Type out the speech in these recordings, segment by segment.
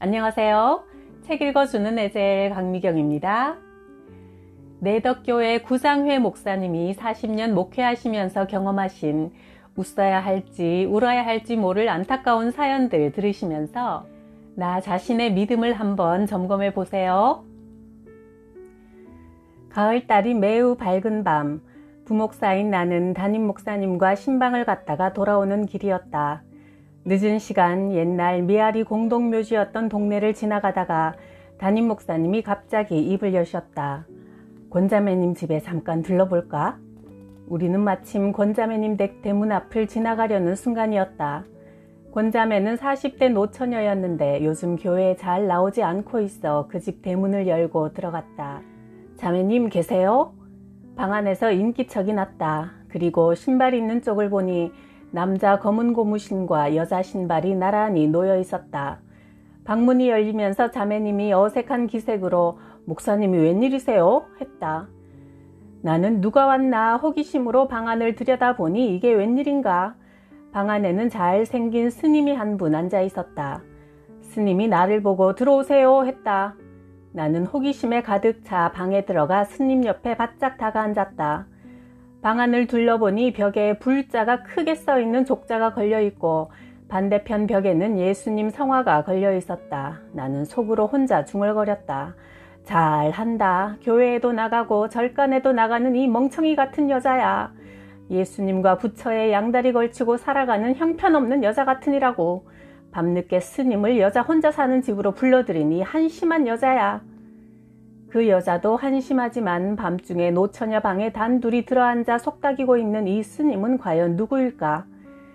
안녕하세요. 책 읽어주는 에젤 강미경입니다. 내덕교회 구상회 목사님이 40년 목회하시면서 경험하신 웃어야 할지 울어야 할지 모를 안타까운 사연들 들으시면서 나 자신의 믿음을 한번 점검해 보세요. 가을달이 매우 밝은 밤, 부목사인 나는 담임 목사님과 신방을 갔다가 돌아오는 길이었다. 늦은 시간 옛날 미아리 공동묘지였던 동네를 지나가다가 담임 목사님이 갑자기 입을 여셨다. 권자매님 집에 잠깐 들러볼까? 우리는 마침 권자매님 댁 대문 앞을 지나가려는 순간이었다. 권자매는 40대 노처녀였는데 요즘 교회에 잘 나오지 않고 있어 그 집 대문을 열고 들어갔다. 자매님 계세요? 방 안에서 인기척이 났다. 그리고 신발 있는 쪽을 보니 남자 검은 고무신과 여자 신발이 나란히 놓여 있었다. 방문이 열리면서 자매님이 어색한 기색으로 목사님이 웬일이세요? 했다. 나는 누가 왔나 호기심으로 방 안을 들여다보니 이게 웬일인가? 방 안에는 잘생긴 스님이 한 분 앉아 있었다. 스님이 나를 보고 들어오세요 했다. 나는 호기심에 가득 차 방에 들어가 스님 옆에 바짝 다가앉았다. 방 안을 둘러보니 벽에 불자가 크게 써있는 족자가 걸려있고 반대편 벽에는 예수님 성화가 걸려 있었다. 나는 속으로 혼자 중얼거렸다. 잘한다. 교회에도 나가고 절간에도 나가는 이 멍청이 같은 여자야. 예수님과 부처에 양다리 걸치고 살아가는 형편없는 여자 같으니라고. 밤늦게 스님을 여자 혼자 사는 집으로 불러들이니 한심한 여자야. 그 여자도 한심하지만 밤중에 노처녀 방에 단둘이 들어앉아 속닥이고 있는 이 스님은 과연 누구일까?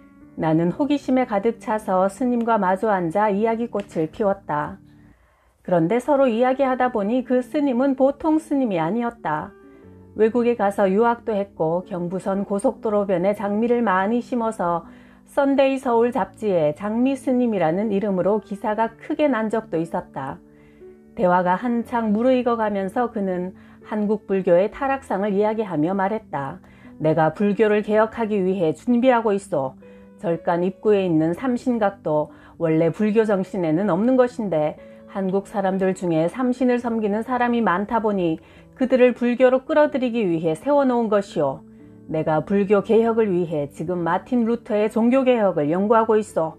나는 호기심에 가득 차서 스님과 마주 앉아 이야기꽃을 피웠다. 그런데 서로 이야기하다 보니 그 스님은 보통 스님이 아니었다. 외국에 가서 유학도 했고 경부선 고속도로변에 장미를 많이 심어서 썬데이 서울 잡지에 장미 스님이라는 이름으로 기사가 크게 난 적도 있었다. 대화가 한창 무르익어가면서 그는 한국 불교의 타락상을 이야기하며 말했다. 내가 불교를 개혁하기 위해 준비하고 있어. 절간 입구에 있는 삼신각도 원래 불교 정신에는 없는 것인데 한국 사람들 중에 삼신을 섬기는 사람이 많다 보니 그들을 불교로 끌어들이기 위해 세워놓은 것이오. 내가 불교 개혁을 위해 지금 마틴 루터의 종교개혁을 연구하고 있어.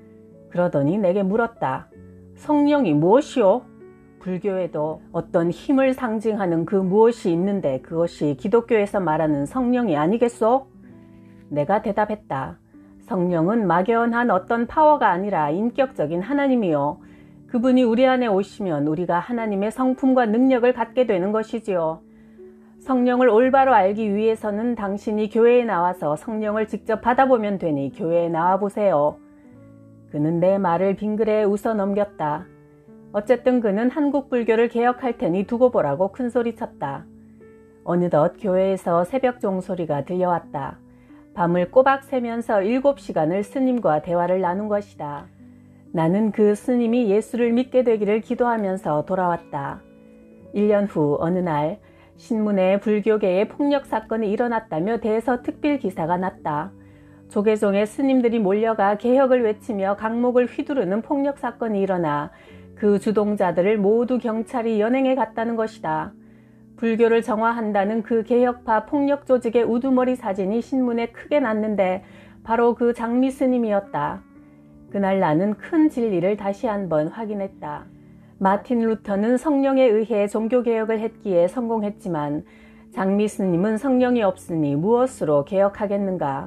그러더니 내게 물었다. 성령이 무엇이오? 불교에도 어떤 힘을 상징하는 그 무엇이 있는데 그것이 기독교에서 말하는 성령이 아니겠소? 내가 대답했다. 성령은 막연한 어떤 파워가 아니라 인격적인 하나님이요. 그분이 우리 안에 오시면 우리가 하나님의 성품과 능력을 갖게 되는 것이지요. 성령을 올바로 알기 위해서는 당신이 교회에 나와서 성령을 직접 받아보면 되니 교회에 나와보세요. 그는 내 말을 빙그레 웃어 넘겼다. 어쨌든 그는 한국 불교를 개혁할 테니 두고 보라고 큰소리쳤다. 어느덧 교회에서 새벽 종소리가 들려왔다. 밤을 꼬박 새면서 7시간을 스님과 대화를 나눈 것이다. 나는 그 스님이 예수를 믿게 되기를 기도하면서 돌아왔다. 1년 후 어느 날 신문에 불교계의 폭력 사건이 일어났다며 대서특필 기사가 났다. 조계종의 스님들이 몰려가 개혁을 외치며 강목을 휘두르는 폭력 사건이 일어나 그 주동자들을 모두 경찰이 연행해 갔다는 것이다. 불교를 정화한다는 그 개혁파 폭력 조직의 우두머리 사진이 신문에 크게 났는데 바로 그 장미 스님이었다. 그날 나는 큰 진리를 다시 한번 확인했다. 마틴 루터는 성령에 의해 종교개혁을 했기에 성공했지만 장미 스님은 성령이 없으니 무엇으로 개혁하겠는가?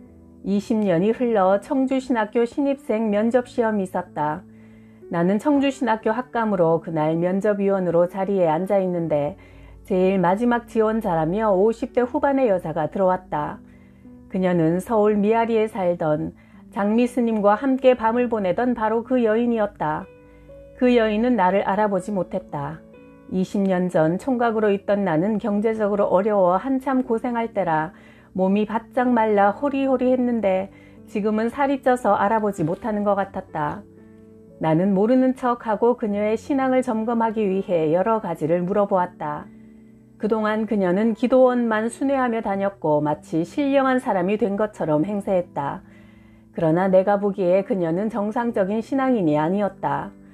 20년이 흘러 청주신학교 신입생 면접시험이 있었다. 나는 청주신학교 학감으로 그날 면접위원으로 자리에 앉아 있는데 제일 마지막 지원자라며 50대 후반의 여자가 들어왔다. 그녀는 서울 미아리에 살던 장미 스님과 함께 밤을 보내던 바로 그 여인이었다. 그 여인은 나를 알아보지 못했다. 20년 전 총각으로 있던 나는 경제적으로 어려워 한참 고생할 때라 몸이 바짝 말라 호리호리했는데 지금은 살이 쪄서 알아보지 못하는 것 같았다. 나는 모르는 척하고 그녀의 신앙을 점검하기 위해 여러 가지를 물어보았다. 그동안 그녀는 기도원만 순회하며 다녔고 마치 신령한 사람이 된 것처럼 행세했다. 그러나 내가 보기에 그녀는 정상적인 신앙인이 아니었다.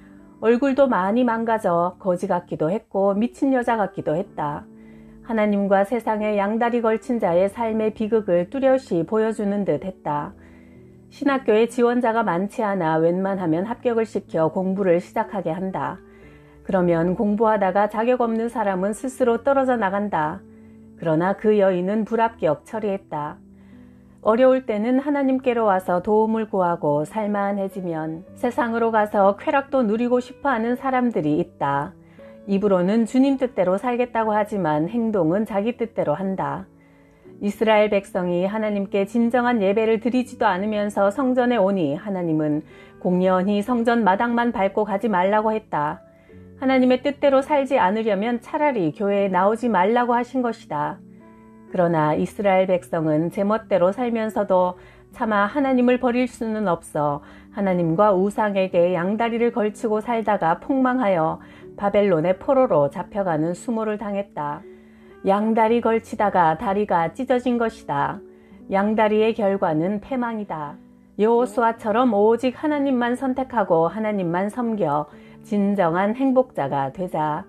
얼굴도 많이 망가져 거지 같기도 했고 미친 여자 같기도 했다. 하나님과 세상의 양다리 걸친 자의 삶의 비극을 뚜렷이 보여주는 듯 했다. 신학교에 지원자가 많지 않아 웬만하면 합격을 시켜 공부를 시작하게 한다. 그러면 공부하다가 자격 없는 사람은 스스로 떨어져 나간다. 그러나 그 여인은 불합격 처리했다. 어려울 때는 하나님께로 와서 도움을 구하고 살만해지면 세상으로 가서 쾌락도 누리고 싶어하는 사람들이 있다. 입으로는 주님 뜻대로 살겠다고 하지만 행동은 자기 뜻대로 한다. 이스라엘 백성이 하나님께 진정한 예배를 드리지도 않으면서 성전에 오니 하나님은 공연히 성전 마당만 밟고 가지 말라고 했다. 하나님의 뜻대로 살지 않으려면 차라리 교회에 나오지 말라고 하신 것이다. 그러나 이스라엘 백성은 제멋대로 살면서도 차마 하나님을 버릴 수는 없어 하나님과 우상에게 양다리를 걸치고 살다가 폭망하여 바벨론의 포로로 잡혀가는 수모를 당했다. 양다리 걸치다가 다리가 찢어진 것이다. 양다리의 결과는 패망이다. 여호수아처럼 오직 하나님만 선택하고 하나님만 섬겨 진정한 행복자가 되자.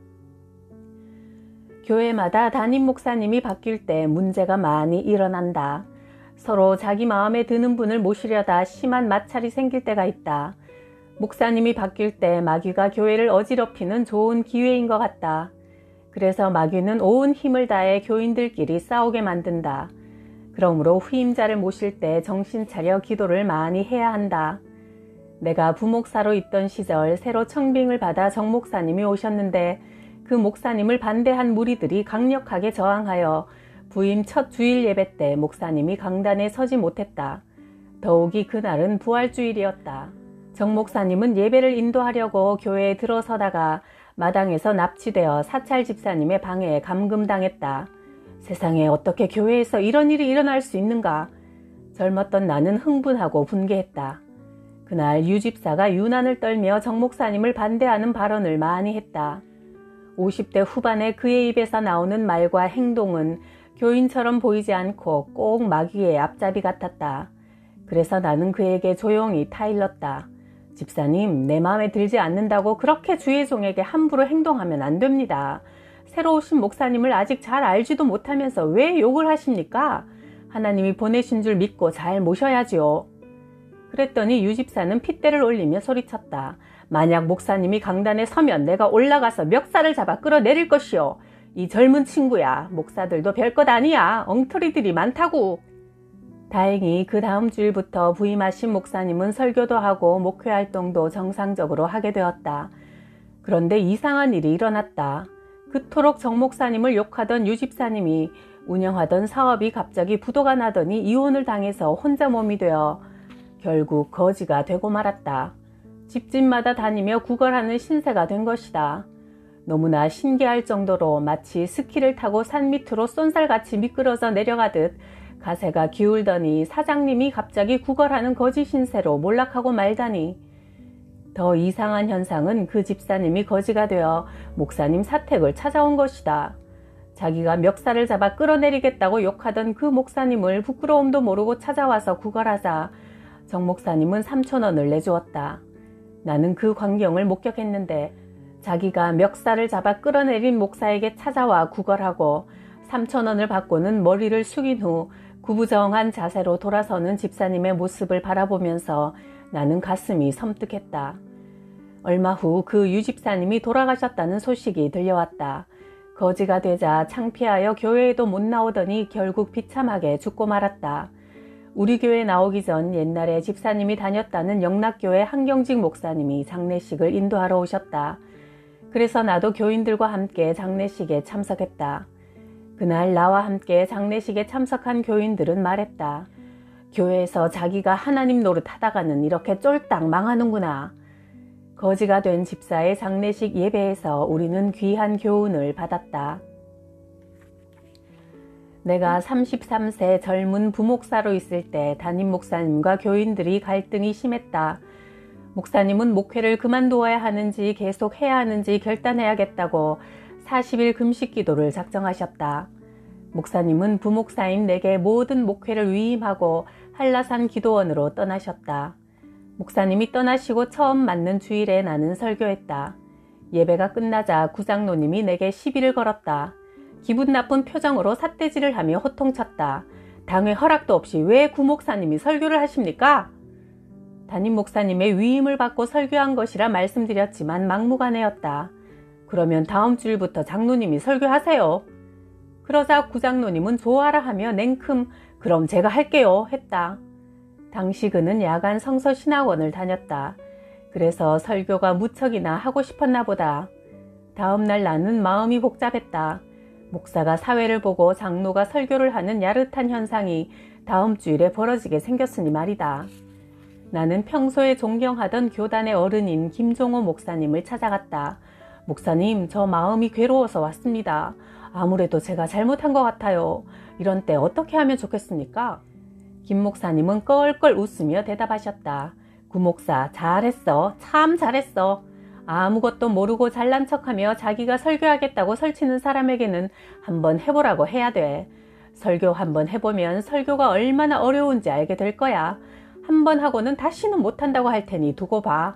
교회마다 담임 목사님이 바뀔 때 문제가 많이 일어난다. 서로 자기 마음에 드는 분을 모시려다 심한 마찰이 생길 때가 있다. 목사님이 바뀔 때 마귀가 교회를 어지럽히는 좋은 기회인 것 같다. 그래서 마귀는 온 힘을 다해 교인들끼리 싸우게 만든다. 그러므로 후임자를 모실 때 정신 차려 기도를 많이 해야 한다. 내가 부목사로 있던 시절 새로 청빙을 받아 정 목사님이 오셨는데 그 목사님을 반대한 무리들이 강력하게 저항하여 부임 첫 주일 예배 때 목사님이 강단에 서지 못했다. 더욱이 그날은 부활주일이었다. 정 목사님은 예배를 인도하려고 교회에 들어서다가 마당에서 납치되어 사찰 집사님의 방해에 감금당했다. 세상에 어떻게 교회에서 이런 일이 일어날 수 있는가? 젊었던 나는 흥분하고 분개했다. 그날 유 집사가 유난을 떨며 정 목사님을 반대하는 발언을 많이 했다. 50대 후반에 그의 입에서 나오는 말과 행동은 교인처럼 보이지 않고 꼭 마귀의 앞잡이 같았다. 그래서 나는 그에게 조용히 타일렀다. 집사님, 내 마음에 들지 않는다고 그렇게 주의 종에게 함부로 행동하면 안 됩니다. 새로 오신 목사님을 아직 잘 알지도 못하면서 왜 욕을 하십니까? 하나님이 보내신 줄 믿고 잘 모셔야지요. 그랬더니 유 집사는 핏대를 올리며 소리쳤다. 만약 목사님이 강단에 서면 내가 올라가서 멱살을 잡아 끌어내릴 것이요. 이 젊은 친구야. 목사들도 별것 아니야. 엉터리들이 많다고. 다행히 그 다음 주일부터 부임하신 목사님은 설교도 하고 목회 활동도 정상적으로 하게 되었다. 그런데 이상한 일이 일어났다. 그토록 정 목사님을 욕하던 유 집사님이 운영하던 사업이 갑자기 부도가 나더니 이혼을 당해서 혼자 몸이 되어 결국 거지가 되고 말았다. 집집마다 다니며 구걸하는 신세가 된 것이다. 너무나 신기할 정도로 마치 스키를 타고 산 밑으로 쏜살같이 미끄러져 내려가듯 가세가 기울더니 사장님이 갑자기 구걸하는 거지 신세로 몰락하고 말다니. 더 이상한 현상은 그 집사님이 거지가 되어 목사님 사택을 찾아온 것이다. 자기가 멱살을 잡아 끌어내리겠다고 욕하던 그 목사님을 부끄러움도 모르고 찾아와서 구걸하자 정 목사님은 3,000원을 내주었다. 나는 그 광경을 목격했는데 자기가 멱살을 잡아 끌어내린 목사에게 찾아와 구걸하고 3,000원을 받고는 머리를 숙인 후 구부정한 자세로 돌아서는 집사님의 모습을 바라보면서 나는 가슴이 섬뜩했다. 얼마 후 그 유 집사님이 돌아가셨다는 소식이 들려왔다. 거지가 되자 창피하여 교회에도 못 나오더니 결국 비참하게 죽고 말았다. 우리 교회 나오기 전 옛날에 집사님이 다녔다는 영락교회 한경직 목사님이 장례식을 인도하러 오셨다. 그래서 나도 교인들과 함께 장례식에 참석했다. 그날 나와 함께 장례식에 참석한 교인들은 말했다. 교회에서 자기가 하나님 노릇하다가는 이렇게 쫄딱 망하는구나. 거지가 된 집사의 장례식 예배에서 우리는 귀한 교훈을 받았다. 내가 33세 젊은 부목사로 있을 때 담임 목사님과 교인들이 갈등이 심했다. 목사님은 목회를 그만두어야 하는지 계속 해야 하는지 결단해야겠다고 40일 금식 기도를 작정하셨다. 목사님은 부목사인 내게 모든 목회를 위임하고 한라산 기도원으로 떠나셨다. 목사님이 떠나시고 처음 맞는 주일에 나는 설교했다. 예배가 끝나자 구장로님이 내게 시비를 걸었다. 기분 나쁜 표정으로 삿대질을 하며 호통쳤다. 당회 허락도 없이 왜 구목사님이 설교를 하십니까? 담임 목사님의 위임을 받고 설교한 것이라 말씀드렸지만 막무가내였다. 그러면 다음 주일부터 장로님이 설교하세요. 그러자 구장로님은 좋아라 하며 냉큼 그럼 제가 할게요 했다. 당시 그는 야간 성서 신학원을 다녔다. 그래서 설교가 무척이나 하고 싶었나 보다. 다음 날 나는 마음이 복잡했다. 목사가 사회를 보고 장로가 설교를 하는 야릇한 현상이 다음 주일에 벌어지게 생겼으니 말이다. 나는 평소에 존경하던 교단의 어른인 김종호 목사님을 찾아갔다. 목사님, 저 마음이 괴로워서 왔습니다. 아무래도 제가 잘못한 것 같아요. 이런 때 어떻게 하면 좋겠습니까? 김 목사님은 껄껄 웃으며 대답하셨다. 구 목사, 잘했어. 참 잘했어. 아무것도 모르고 잘난 척하며 자기가 설교하겠다고 설치는 사람에게는 한번 해보라고 해야 돼. 설교 한번 해보면 설교가 얼마나 어려운지 알게 될 거야. 한번 하고는 다시는 못한다고 할 테니 두고 봐.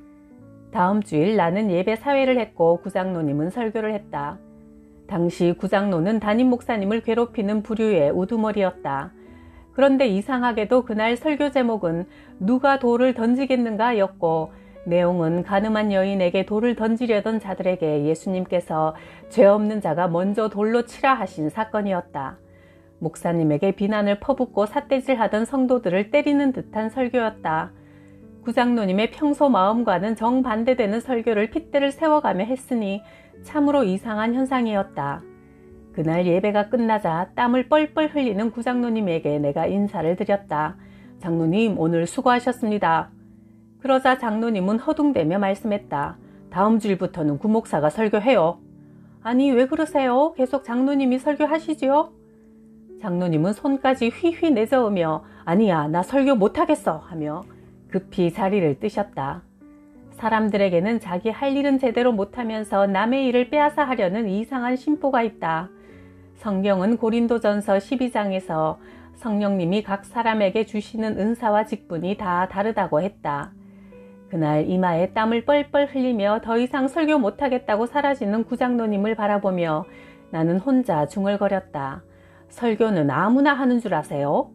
다음 주일 나는 예배 사회를 했고 구장로님은 설교를 했다. 당시 구장로는 담임 목사님을 괴롭히는 부류의 우두머리였다. 그런데 이상하게도 그날 설교 제목은 누가 돌을 던지겠는가 였고 내용은 가늠한 여인에게 돌을 던지려던 자들에게 예수님께서 죄 없는 자가 먼저 돌로 치라 하신 사건이었다. 목사님에게 비난을 퍼붓고 삿대질하던 성도들을 때리는 듯한 설교였다. 구장로님의 평소 마음과는 정반대되는 설교를 핏대를 세워가며 했으니 참으로 이상한 현상이었다. 그날 예배가 끝나자 땀을 뻘뻘 흘리는 구장로님에게 내가 인사를 드렸다. 장로님, 오늘 수고하셨습니다. 그러자 장로님은 허둥대며 말씀했다. 다음 주일부터는 구목사가 설교해요. 아니, 왜 그러세요? 계속 장로님이 설교하시지요? 장로님은 손까지 휘휘 내저으며 아니야, 나 설교 못하겠어 하며 급히 자리를 뜨셨다. 사람들에게는 자기 할 일은 제대로 못하면서 남의 일을 빼앗아 하려는 이상한 심보가 있다. 성경은 고린도전서 12장에서 성령님이 각 사람에게 주시는 은사와 직분이 다 다르다고 했다. 그날 이마에 땀을 뻘뻘 흘리며 더 이상 설교 못하겠다고 사라지는 구장로님을 바라보며 나는 혼자 중얼거렸다. 설교는 아무나 하는 줄 아세요?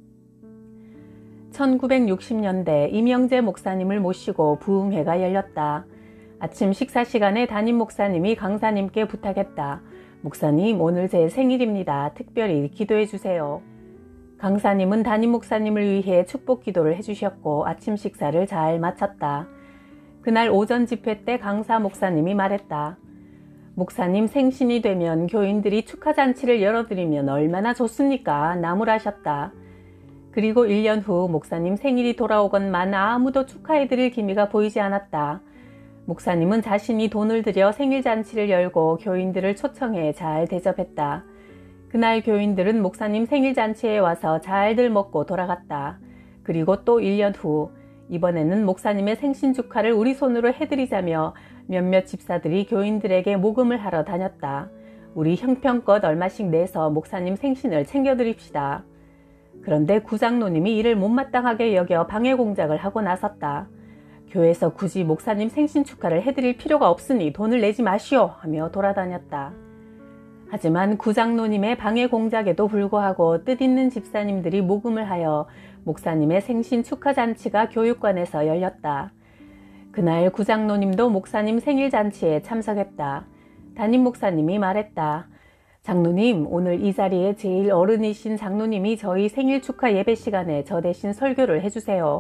1960년대 이명재 목사님을 모시고 부흥회가 열렸다. 아침 식사 시간에 담임 목사님이 강사님께 부탁했다. 목사님, 오늘 제 생일입니다. 특별히 기도해 주세요. 강사님은 담임 목사님을 위해 축복 기도를 해주셨고 아침 식사를 잘 마쳤다. 그날 오전 집회 때 강사 목사님이 말했다. 목사님 생신이 되면 교인들이 축하잔치를 열어드리면 얼마나 좋습니까? 나무라셨다. 그리고 1년 후 목사님 생일이 돌아오건만 아무도 축하해드릴 기미가 보이지 않았다. 목사님은 자신이 돈을 들여 생일잔치를 열고 교인들을 초청해 잘 대접했다. 그날 교인들은 목사님 생일잔치에 와서 잘들 먹고 돌아갔다. 그리고 또 1년 후 이번에는 목사님의 생신 축하를 우리 손으로 해드리자며 몇몇 집사들이 교인들에게 모금을 하러 다녔다. 우리 형편껏 얼마씩 내서 목사님 생신을 챙겨드립시다. 그런데 구장로님이 이를 못마땅하게 여겨 방해 공작을 하고 나섰다. 교회에서 굳이 목사님 생신 축하를 해드릴 필요가 없으니 돈을 내지 마시오 하며 돌아다녔다. 하지만 구장로님의 방해 공작에도 불구하고 뜻있는 집사님들이 모금을 하여 목사님의 생신 축하잔치가 교육관에서 열렸다. 그날 구장로님도 목사님 생일잔치에 참석했다. 담임 목사님이 말했다. 장로님, 오늘 이 자리에 제일 어른이신 장로님이 저희 생일 축하 예배 시간에 저 대신 설교를 해주세요.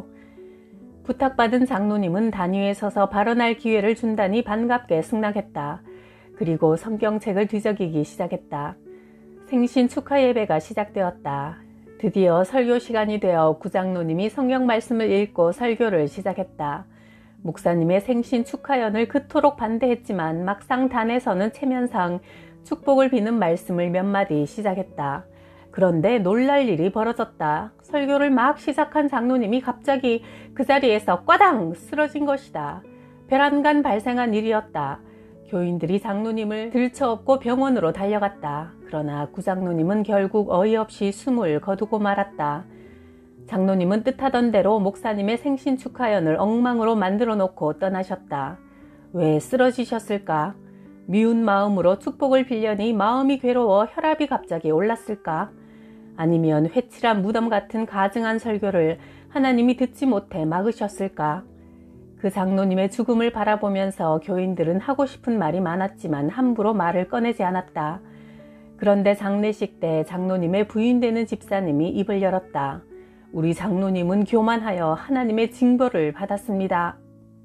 부탁받은 장로님은 단위에 서서 발언할 기회를 준다니 반갑게 승낙했다. 그리고 성경책을 뒤적이기 시작했다. 생신 축하 예배가 시작되었다. 드디어 설교 시간이 되어 구장로님이 성경 말씀을 읽고 설교를 시작했다. 목사님의 생신 축하연을 그토록 반대했지만 막상 단에서는 체면상 축복을 비는 말씀을 몇 마디 시작했다. 그런데 놀랄 일이 벌어졌다. 설교를 막 시작한 장로님이 갑자기 그 자리에서 꽈당 쓰러진 것이다. 벼랑간 발생한 일이었다. 교인들이 장로님을 들쳐업고 병원으로 달려갔다. 그러나 구장로님은 결국 어이없이 숨을 거두고 말았다. 장로님은 뜻하던 대로 목사님의 생신 축하연을 엉망으로 만들어 놓고 떠나셨다. 왜 쓰러지셨을까? 미운 마음으로 축복을 빌려니 마음이 괴로워 혈압이 갑자기 올랐을까? 아니면 회칠한 무덤 같은 가증한 설교를 하나님이 듣지 못해 막으셨을까? 그 장로님의 죽음을 바라보면서 교인들은 하고 싶은 말이 많았지만 함부로 말을 꺼내지 않았다. 그런데 장례식 때 장로님의 부인 되는 집사님이 입을 열었다. 우리 장로님은 교만하여 하나님의 징벌을 받았습니다.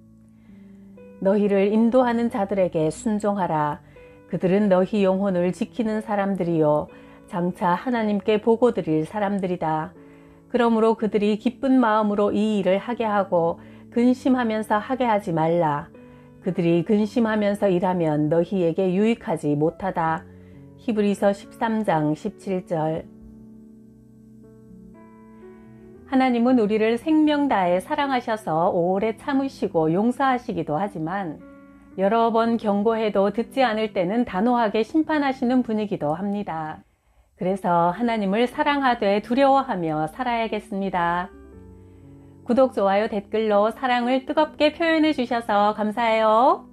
너희를 인도하는 자들에게 순종하라. 그들은 너희 영혼을 지키는 사람들이요 장차 하나님께 보고 드릴 사람들이다. 그러므로 그들이 기쁜 마음으로 이 일을 하게 하고 근심하면서 하게 하지 말라. 그들이 근심하면서 일하면 너희에게 유익하지 못하다. 히브리서 13장 17절. 하나님은 우리를 생명 다해 사랑하셔서 오래 참으시고 용서하시기도 하지만 여러 번 경고해도 듣지 않을 때는 단호하게 심판하시는 분이기도 합니다. 그래서 하나님을 사랑하되 두려워하며 살아야겠습니다. 구독, 좋아요, 댓글로 사랑을 뜨겁게 표현해 주셔서 감사해요.